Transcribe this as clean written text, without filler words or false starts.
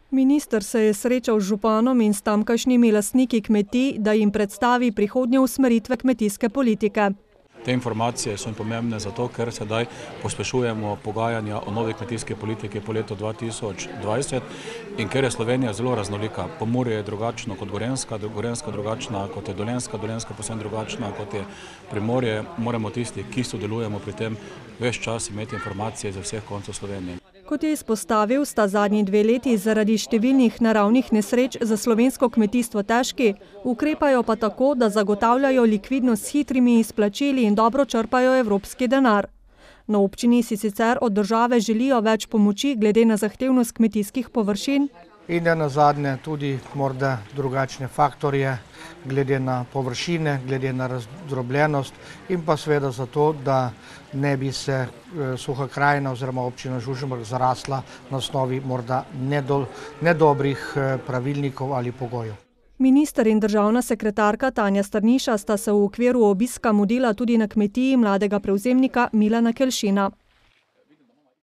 Minister se je srečal z županom in s tamkajšnjimi lastniki kmetij, da jim predstavi prihodnje usmeritve kmetijske politike. Te informacije so pomembne zato, ker sedaj pospešujemo pogajanja o novi kmetijski politiki po letu 2020 in ker je Slovenija zelo raznolika. Pomurje je drugačno kot Gorenjska, Gorenjska drugačna kot je Dolenjska, Dolenjska povsem drugačna kot je Primorje. Moramo tisti, ki sodelujemo pri tem, ves čas imeti informacije za vseh koncev Slovenije. Kot je izpostavil, sta zadnji 2 leti zaradi številnih naravnih nesreč za slovensko kmetijstvo težki, ukrepajo pa tako, da zagotavljajo likvidnost s hitrimi izplačili in dobro črpajo evropski denar. Na občini si sicer od države želijo več pomoči glede na zahtevnost kmetijskih površin. In nazadnje tudi morda drugačne faktorje, glede na površine, glede na razdrobljenost in pa seveda zato, da ne bi se Suha krajina oziroma občina Žužemberk zarasla na osnovi morda nedobrih pravilnikov ali pogojev. Minister in državna sekretarka Tanja Strniša sta se v okviru obiska mudila tudi na kmetiji mladega prevzemnika Milana Kelšina.